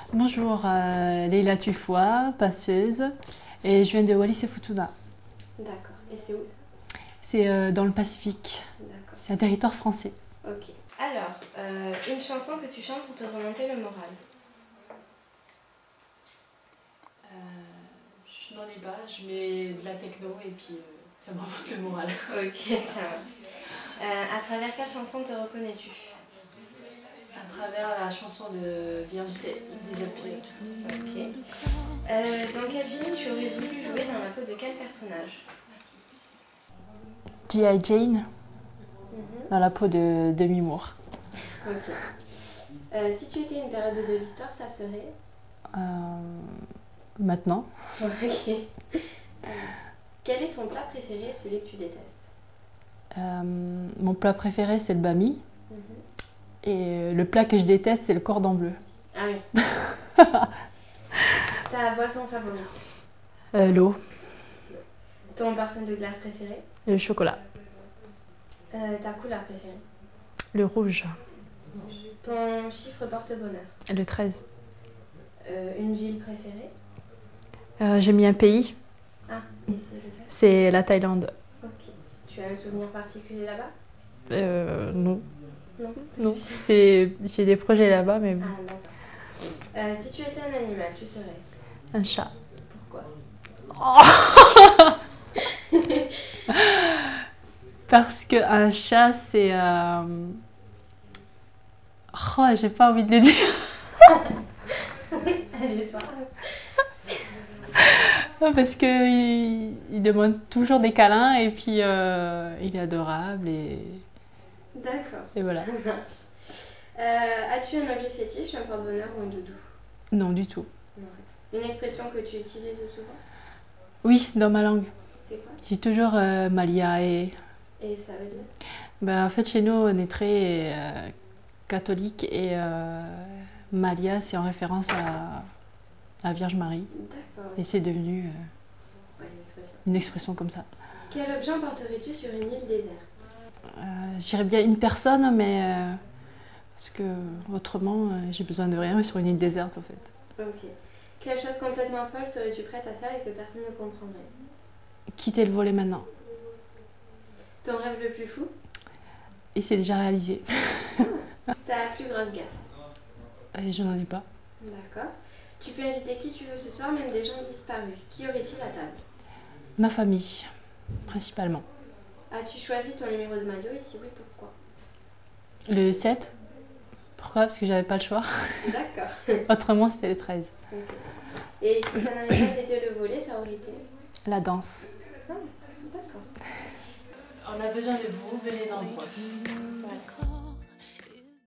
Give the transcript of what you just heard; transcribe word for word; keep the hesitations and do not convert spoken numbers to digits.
Bonjour, euh, Leila Tufois, passeuse, et je viens de Wallis et Futuna. D'accord. Et c'est où? C'est euh, dans le Pacifique. D'accord. C'est un territoire français. Ok. Alors, euh, une chanson que tu chantes pour te remonter le moral. Euh, je n'en ai pas, je mets de la techno et puis euh, ça me remonte le moral. Ok, ça marche. Euh, à travers quelle chanson te reconnais-tu? À travers la chanson de Beyoncé, Disappear. Ok. Euh, dans quel film tu aurais voulu jouer dans la peau de quel personnage? G I. Jane, Mhm. dans la peau de Demi Moore. Ok. Euh, si tu étais une période de l'histoire, ça serait? Euh, maintenant. Ok. Quel est ton plat préféré et celui que tu détestes? Euh, mon plat préféré, c'est le bami. Mhm. Et le plat que je déteste, c'est le cordon bleu. Ah oui. Ta boisson favorite? Euh, L'eau. Ton parfum de glace préféré? Et le chocolat. Euh, ta couleur préférée? Le rouge. Ton chiffre porte-bonheur? Et le treize. Euh, une ville préférée? Euh, J'ai mis un pays. Ah, et c'est lequel? C'est la Thaïlande. Ok. Tu as un souvenir particulier là-bas? Euh, non. Non. Non. C'est... J'ai des projets là-bas, mais bon. Ah, d'accord. Euh, si tu étais un animal, tu serais? Un chat. Pourquoi? Parce qu'un chat, c'est... Euh... Oh, j'ai pas envie de le dire. Allez, c'est pas grave. Parce qu'il il demande toujours des câlins et puis euh, il est adorable et, D'accord. et voilà. Ça marche. Euh, as-tu un objet fétiche, un porte-bonheur ou un doudou? Non, du tout. Non. Une expression que tu utilises souvent? Oui, dans ma langue. C'est quoi? J'ai toujours euh, Malia et... Et ça veut dire? Ben, en fait, chez nous, on est très euh, catholique et euh, Malia, c'est en référence à la Vierge Marie. D'accord. Et c'est devenu euh, Ouais, une expression. une expression comme ça. Quel objet emporterais-tu sur une île déserte? Euh, je dirais bien une personne, mais euh, parce que autrement, euh, j'ai besoin de rien sur une île déserte, en fait. Ok. Quelle chose complètement folle serais-tu prête à faire et que personne ne comprendrait? Quitter le volet maintenant. Ton rêve le plus fou? Et c'est déjà réalisé. Ta plus grosse gaffe? Et je n'en ai pas. D'accord. Tu peux inviter qui tu veux ce soir, même des gens disparus. Qui aurait-il à table? Ma famille, principalement. As-tu choisi ton numéro de maillot et si oui, pourquoi? Le sept. Pourquoi? Parce que j'avais pas le choix. D'accord. Autrement, c'était le treize. Okay. Et si ça n'avait pas été le volet, ça aurait été? La danse. Ah, d'accord. On a besoin de vous, venez dans le coin. Voilà.